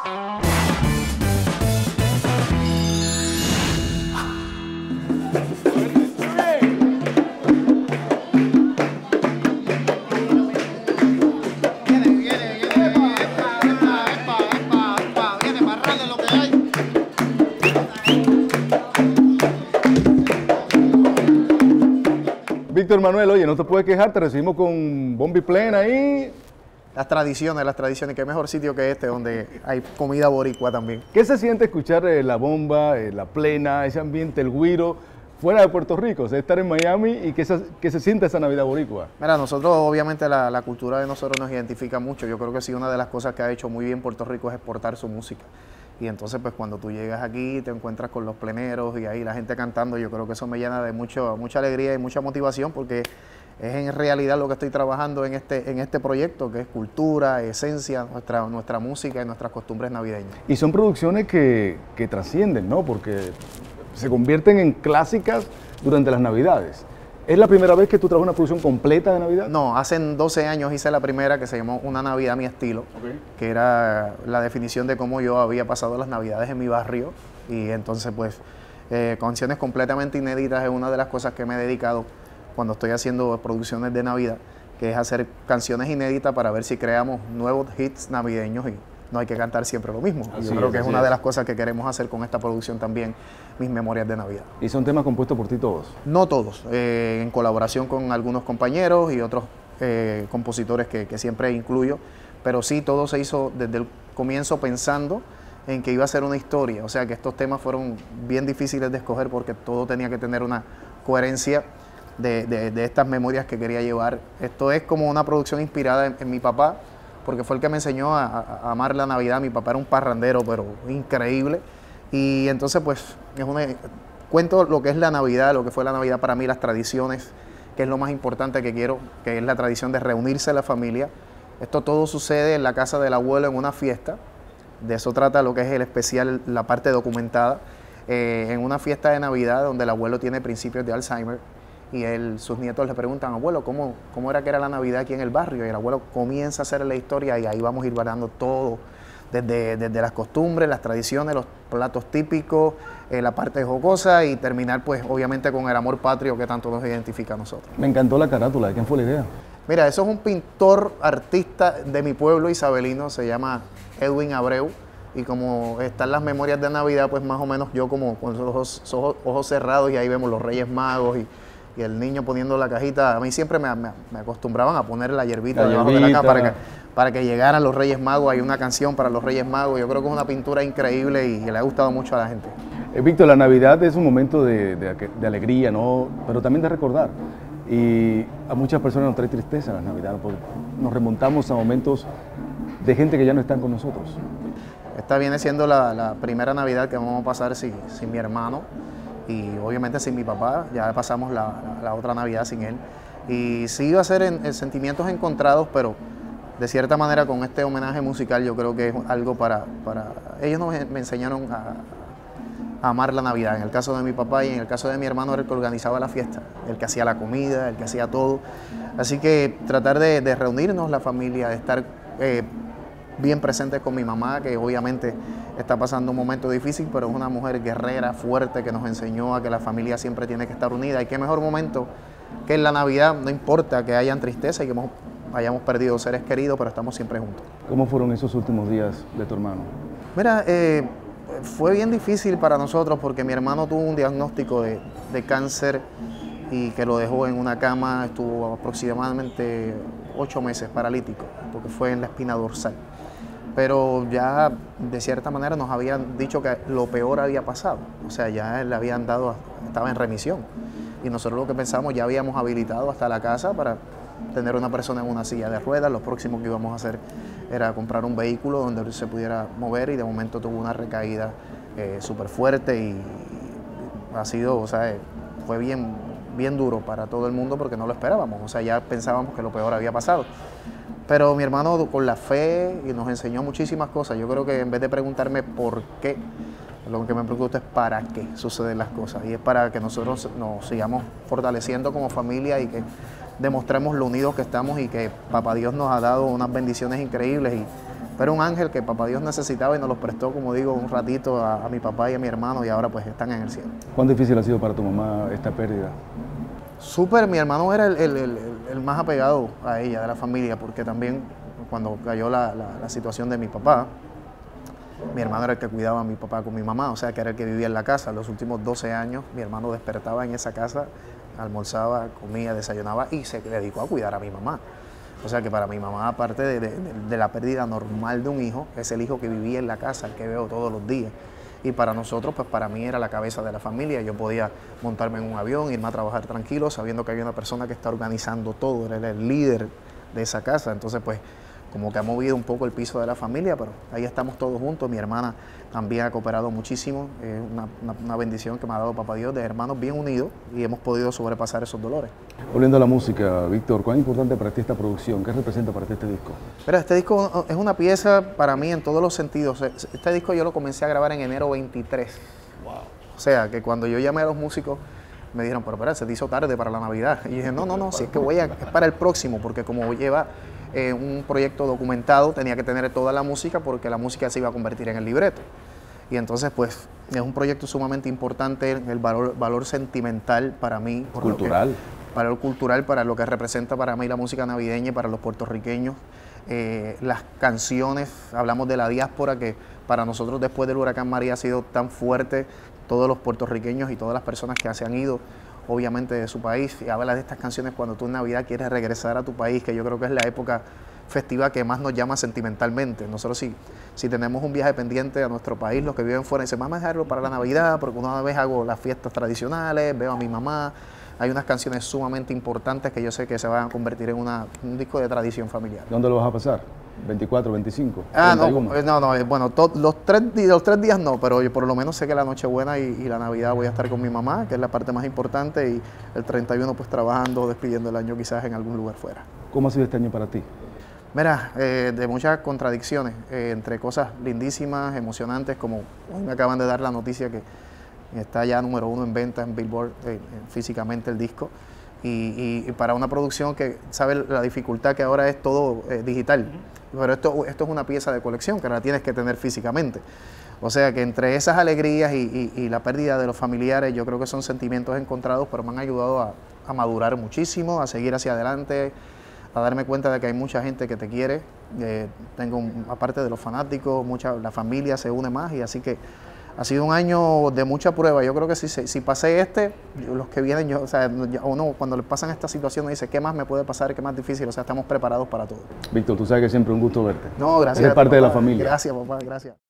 Víctor Manuel, oye, no te puedes quejar, te recibimos con bomba y plena ahí. Las tradiciones, qué mejor sitio que este donde hay comida boricua también. ¿Qué se siente escuchar la bomba, la plena, ese ambiente, el güiro, fuera de Puerto Rico? O sea, estar en Miami y que se sienta esa Navidad boricua. Mira, nosotros obviamente la cultura de nosotros nos identifica mucho. Yo creo que sí, una de las cosas que ha hecho muy bien Puerto Rico es exportar su música. Y entonces pues cuando tú llegas aquí te encuentras con los pleneros y ahí la gente cantando, yo creo que eso me llena de mucha alegría y mucha motivación porque es en realidad lo que estoy trabajando en este proyecto, que es cultura, esencia, nuestra música y nuestras costumbres navideñas. Y son producciones que trascienden, ¿no? Porque se convierten en clásicas durante las Navidades. ¿Es la primera vez que tú trabajas una producción completa de Navidad? No, hace 12 años hice la primera que se llamó Una Navidad a mi estilo, que era la definición de cómo yo había pasado las Navidades en mi barrio. Y entonces pues canciones completamente inéditas es una de las cosas que me he dedicado cuando estoy haciendo producciones de Navidad, que es hacer canciones inéditas para ver si creamos nuevos hits navideños y no hay que cantar siempre lo mismo. Yo creo que es una de las cosas que queremos hacer con esta producción también, Mis Memorias de Navidad. ¿Y son temas compuestos por ti todos? No todos, en colaboración con algunos compañeros y otros compositores que siempre incluyo, pero sí todo se hizo desde el comienzo pensando en que iba a ser una historia, o sea que estos temas fueron bien difíciles de escoger porque todo tenía que tener una coherencia de estas memorias que quería llevar. Esto es como una producción inspirada en mi papá, porque fue el que me enseñó a amar la Navidad. Mi papá era un parrandero, pero increíble. Y entonces, pues, cuento lo que es la Navidad, lo que fue la Navidad para mí, las tradiciones, que es lo más importante que quiero, que es la tradición de reunirse la familia. Esto todo sucede en la casa del abuelo en una fiesta. De eso trata lo que es el especial, la parte documentada. En una fiesta de Navidad donde el abuelo tiene principios de Alzheimer. Y sus nietos le preguntan, abuelo, ¿cómo era que era la Navidad aquí en el barrio? Y el abuelo comienza a hacer la historia y ahí vamos a ir variando todo, desde las costumbres, las tradiciones, los platos típicos, la parte jocosa y terminar pues obviamente con el amor patrio que tanto nos identifica a nosotros. Me encantó la carátula, ¿de quién fue la idea? Mira, eso es un pintor, artista de mi pueblo isabelino, se llama Edwin Abreu. Y como están las memorias de Navidad, pues más o menos yo como con los ojos cerrados y ahí vemos los Reyes Magos y el niño poniendo la cajita. A mí siempre me acostumbraban a poner la hierbita debajo de la caja para que llegaran los Reyes Magos. Hay una canción para los Reyes Magos. Yo creo que es una pintura increíble y le ha gustado mucho a la gente. Víctor, la Navidad es un momento de alegría, ¿no? Pero también de recordar. Y a muchas personas nos trae tristeza la Navidad, porque nos remontamos a momentos de gente que ya no están con nosotros. Esta viene siendo la primera Navidad que vamos a pasar sin mi hermano. Y obviamente sin mi papá, ya pasamos la otra Navidad sin él. Y sí iba a ser en sentimientos encontrados, pero de cierta manera con este homenaje musical yo creo que es algo para ellos me enseñaron a amar la Navidad. En el caso de mi papá y en el caso de mi hermano era el que organizaba la fiesta, el que hacía la comida, el que hacía todo. Así que tratar de reunirnos la familia, de estar bien presentes con mi mamá, que obviamente está pasando un momento difícil, pero es una mujer guerrera, fuerte, que nos enseñó a que la familia siempre tiene que estar unida. Y qué mejor momento que en la Navidad, no importa que hayan tristeza y que hayamos perdido seres queridos, pero estamos siempre juntos. ¿Cómo fueron esos últimos días de tu hermano? Mira, fue bien difícil para nosotros porque mi hermano tuvo un diagnóstico de cáncer y que lo dejó en una cama, estuvo aproximadamente 8 meses paralítico, porque fue en la espina dorsal. Pero ya de cierta manera nos habían dicho que lo peor había pasado, o sea, ya le habían dado, estaba en remisión. Y nosotros lo que pensamos, ya habíamos habilitado hasta la casa para tener una persona en una silla de ruedas. Lo próximo que íbamos a hacer era comprar un vehículo donde se pudiera mover y de momento tuvo una recaída súper fuerte y ha sido, o sea, fue bien duro para todo el mundo porque no lo esperábamos, o sea, ya pensábamos que lo peor había pasado. Pero mi hermano con la fe y nos enseñó muchísimas cosas. Yo creo que en vez de preguntarme por qué, lo que me pregunto es para qué suceden las cosas. Y es para que nosotros nos sigamos fortaleciendo como familia y que demostremos lo unidos que estamos y que Papá Dios nos ha dado unas bendiciones increíbles y Pero un ángel que papá Dios necesitaba y nos los prestó, como digo, un ratito a mi papá y a mi hermano, y ahora pues están en el cielo. ¿Cuán difícil ha sido para tu mamá esta pérdida? Súper, mi hermano era el más apegado a ella, de la familia, porque también cuando cayó la situación de mi papá, mi hermano era el que cuidaba a mi papá con mi mamá, o sea que era el que vivía en la casa. Los últimos 12 años mi hermano despertaba en esa casa, almorzaba, comía, desayunaba y se dedicó a cuidar a mi mamá. O sea que para mi mamá, aparte de la pérdida normal de un hijo, es el hijo que vivía en la casa, el que veo todos los días. Y para nosotros, pues para mí era la cabeza de la familia. Yo podía montarme en un avión, irme a trabajar tranquilo, sabiendo que había una persona que está organizando todo, era el líder de esa casa. Entonces, pues como que ha movido un poco el piso de la familia, pero ahí estamos todos juntos. Mi hermana también ha cooperado muchísimo. Es una bendición que me ha dado papá Dios, de hermanos bien unidos, y hemos podido sobrepasar esos dolores. Volviendo a la música, Víctor, ¿cuán importante para ti esta producción? ¿Qué representa para ti este disco? Mira, este disco es una pieza para mí en todos los sentidos. Este disco yo lo comencé a grabar en enero 23. Wow. O sea, que cuando yo llamé a los músicos, me dijeron, pero espera, se te hizo tarde para la Navidad. Y dije, no, si es que es para el próximo, porque como lleva un proyecto documentado, tenía que tener toda la música, porque la música se iba a convertir en el libreto. Y entonces, pues, es un proyecto sumamente importante, el valor sentimental para mí. Cultural. Valor cultural, para lo que representa para mí la música navideña y para los puertorriqueños. Las canciones, hablamos de la diáspora, que para nosotros después del huracán María ha sido tan fuerte. Todos los puertorriqueños y todas las personas que se han ido, obviamente, de su país, y habla de estas canciones cuando tú en Navidad quieres regresar a tu país, que yo creo que es la época festiva que más nos llama sentimentalmente. Nosotros si tenemos un viaje pendiente a nuestro país, los que viven fuera dicen, vamos a dejarlo para la Navidad, porque una vez hago las fiestas tradicionales, veo a mi mamá. Hay unas canciones sumamente importantes que yo sé que se van a convertir en un disco de tradición familiar. ¿Dónde lo vas a pasar? ¿24, 25? No, bueno, los tres días no, pero yo por lo menos sé que la Nochebuena y la Navidad voy a estar con mi mamá, que es la parte más importante, y el 31 pues trabajando, despidiendo el año quizás en algún lugar fuera. ¿Cómo ha sido este año para ti? Mira, de muchas contradicciones, entre cosas lindísimas, emocionantes, como hoy me acaban de dar la noticia que está ya número 1 en venta en Billboard, físicamente el disco, y para una producción que sabe la dificultad que ahora es todo digital, pero esto es una pieza de colección que la tienes que tener físicamente. O sea que entre esas alegrías y la pérdida de los familiares, yo creo que son sentimientos encontrados, pero me han ayudado a madurar muchísimo, a seguir hacia adelante, a darme cuenta de que hay mucha gente que te quiere. Aparte de los fanáticos, la familia se une más, y así que ha sido un año de mucha prueba. Yo creo que si pasé los que vienen, uno cuando le pasan esta situación dice, ¿qué más me puede pasar? ¿Qué más difícil? O sea, estamos preparados para todo. Víctor, tú sabes que siempre un gusto verte. No, gracias. Eres parte de la familia. Gracias, papá, gracias.